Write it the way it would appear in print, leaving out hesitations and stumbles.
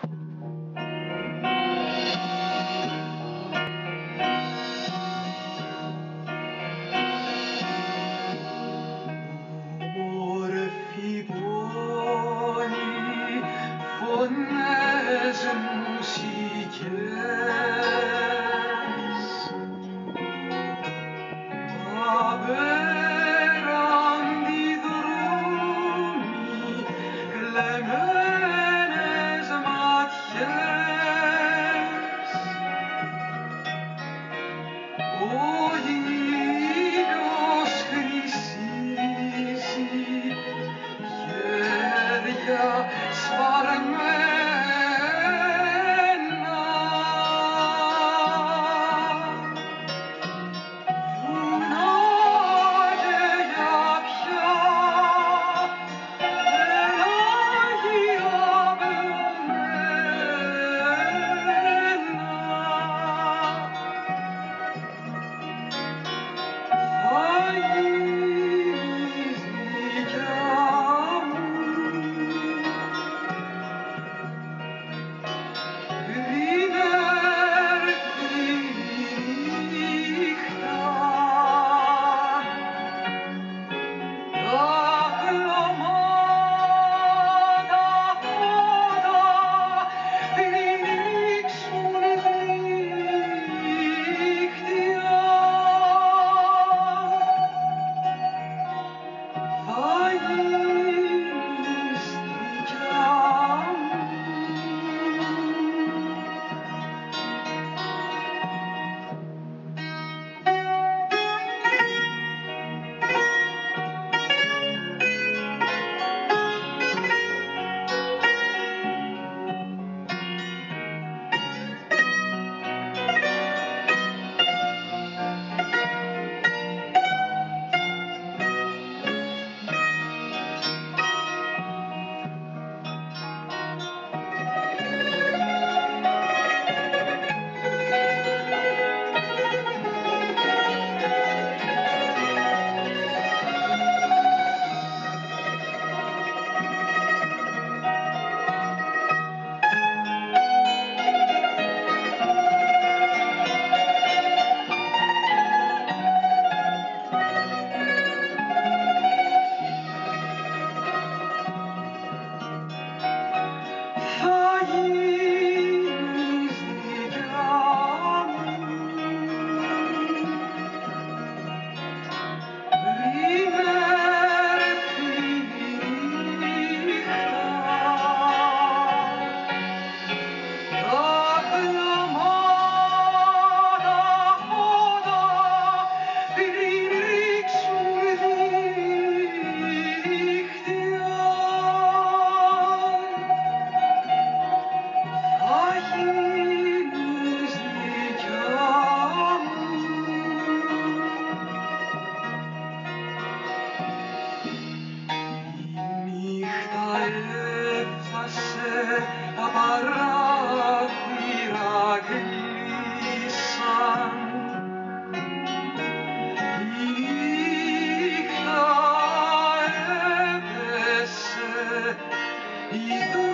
Όμορφη πόλη, φωνές, μουσικές, απέραντι δρόμοι, κλεμμένες ματιές. Ο ήλιος χρυσίζει, χέρια σφαρμένα, βουνά γέλια πια, πελάγια πλωμένα. Θα γίνεις δικιά μου, πριν έρθει η νύχτα, τα χλωμάτα φώτα πριν ρίξουν δίχτυα. Θα γίνεις δικιά μου. Θα γίνεις δικιά μου, πριν έρθει η νύχτα, τα χλωμάτα φώτα πριν ρίξουν δίχτυα. Θα γίνεις δικιά μου. Η νύχτα έφτασε, τα παράθυρα κλείσαν. Η νύχτα έπεσε, η